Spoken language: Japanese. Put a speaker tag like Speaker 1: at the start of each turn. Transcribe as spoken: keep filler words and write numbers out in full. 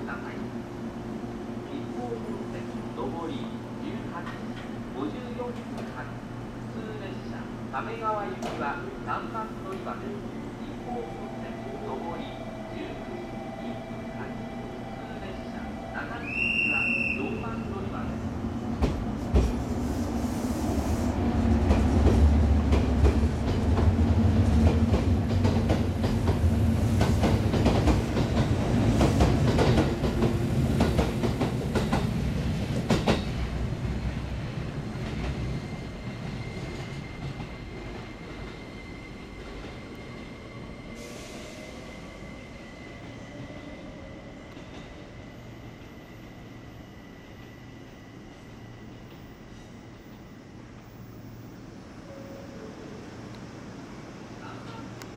Speaker 1: ください。一方本線上りじゅうはちじごじゅうよんふん発普通列車亀川行きはさんばん乗り場です。一方本線上りじゅうはちじ